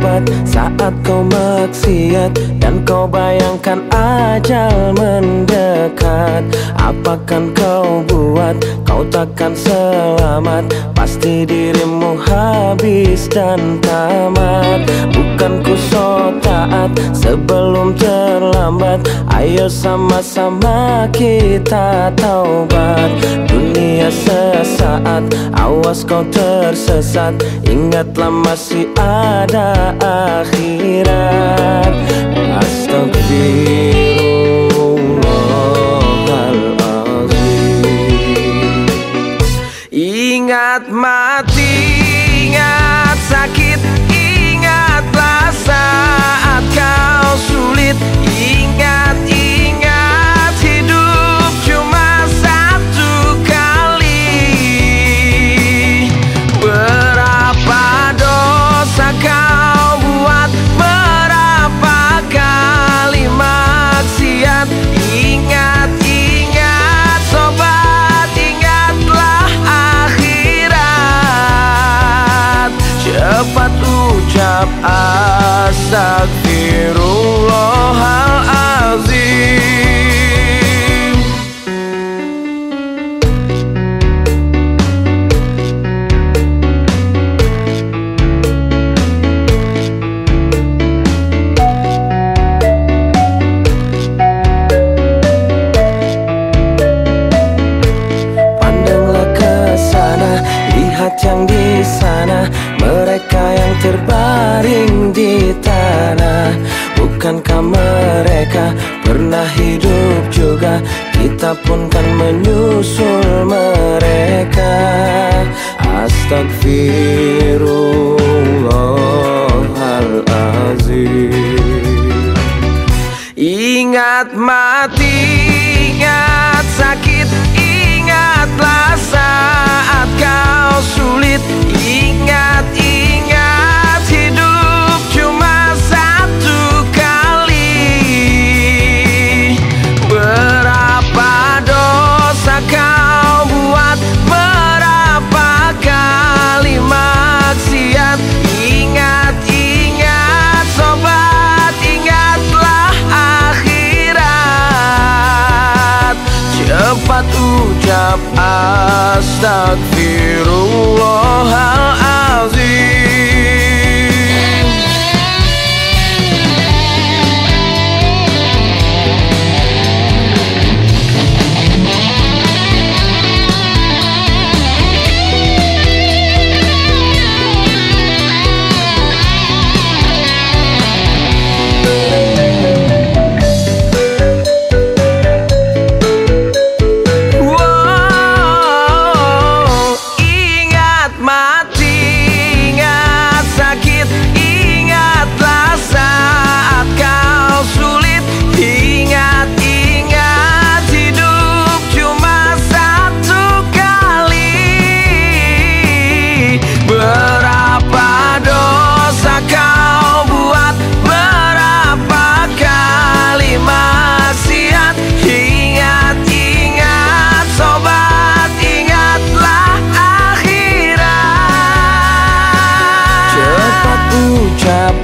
taubat saat kau maksiat dan kau bayangkan ajal mendekat. Apakan kau buat, kau takkan selamat. Pasti dirimu habis dan tamat. Bukan ku so taat sebelum terlambat. Ayo sama-sama kita taubat. Dunia sesaat, awas kau tersesat. Ingatlah masih ada akhirat. Astagfirullahaladzim. Ingat mati, ingat sakit, ingatlah saat kau sulit. Ingat hidup cuma satu kali. Berapa dosa kau buat, berapa kali maksiat. Ingat sobat, ingatlah akhirat. Cepat ucap astagfirullahaladzim. Pandanglah ke sana, lihat yang di sana, mereka yang terbaring di tanah. Bukankah mereka pernah hidup juga? Kita pun kan menyusul mereka. Astagfirullahaladzim. Ingat mati, ingat sakit, ingatlah saat kau sulit. Ingat hidup cuma satu kali. Berapa dosa kau buat, berapa kali maksiat. Ingat sobat, ingatlah akhirat. Cepat ucap astagfirullahaladzim. Berapa dosa kau buat, berapa kali maksiat. Ingat sobat, ingatlah akhirat. Cepat ucap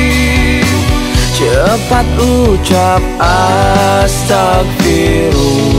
astagfirullahaladzim. Cepat ucap astagfirullah.